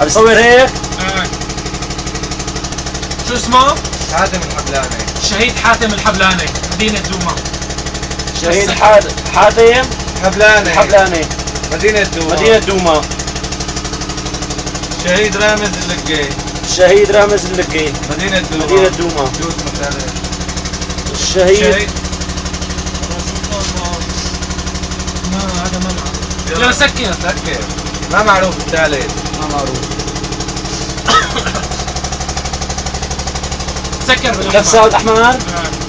عم يصور هيك؟ شو اسمه؟ حاتم الحبلاني. الشهيد حاتم الحبلاني، مدينة دوما. شهيد حاتم الحبلاني، مدينة دوما. مدينة دوما. شهيد رامز اللقي. الشهيد رامز اللقي، مدينة دوما. مدينة دوما. جوز مثالي. الشهيد هذا ما معروف. يلا سكر. ما معروف الثالث. ما معروف. سكر كف سعد أحمر.